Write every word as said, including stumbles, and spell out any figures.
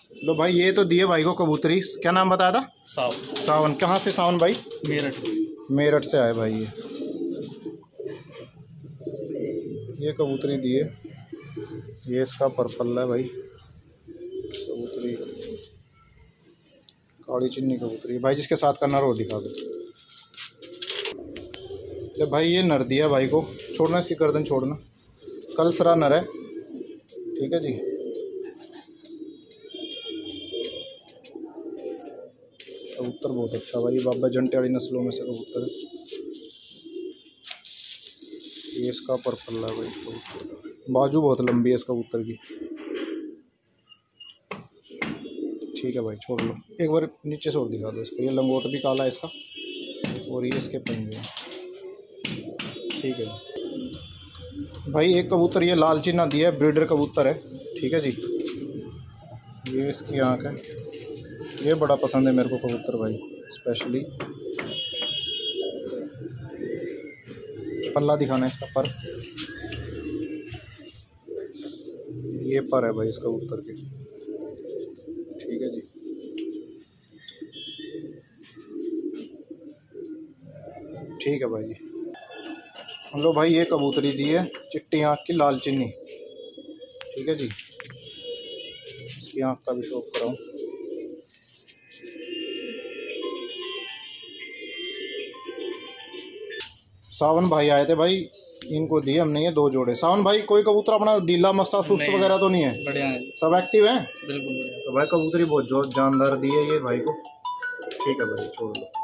लो भाई ये तो दिए भाई को कबूतरी। क्या नाम बताया था? सावन। सावन। कहाँ से सावन भाई? मेरठ। मेरठ से आए भाई। ये ये कबूतरी दिए। ये इसका परपल्ला है भाई। कबूतरी काली चिन्नी कबूतरी भाई। जिसके साथ का नर हो दिखा दो। ले भाई ये नर दिया भाई को। छोड़ना इसकी गर्दन छोड़ना। कल सरा नर है। ठीक है जी। कबूतर बहुत अच्छा भाई। बाबा जंटे वाली नस्लों में से कबूतर है। ये इसका परपल्ला भाई। बाजू बहुत लंबी है इस कबूतर की। ठीक है भाई छोड़ लो। एक बार नीचे से और दिखा दो इसको। ये लंगोट भी काला है इसका और ये इसके पंजे। ठीक है भाई। एक कबूतर ये लाल चिन्ना दिया है। ब्रीडर कबूतर है। ठीक है जी। ये इसकी आँख है। ये बड़ा पसंद है मेरे को कबूतर भाई। स्पेशली पल्ला दिखाना है इसका। पर ये पर है भाई इस कबूतर के। ठीक है जी। ठीक है भाई। हम लोग भाई ये कबूतरी दी है चिट्टी आँख की लाल चिन्नी। ठीक है जी। इसकी आँख का भी शौक कराऊँ। सावन भाई आए थे भाई। इनको दिए हमने ये दो जोड़े। सावन भाई कोई कबूतर अपना ढीला मस्सा सुस्त वगैरह तो नहीं है? बढ़िया है, सब एक्टिव हैं। बिल्कुल बढ़िया। तो भाई कबूतरी बहुत जो जानदार दी है ये भाई को। ठीक है भाई छोड़ दो।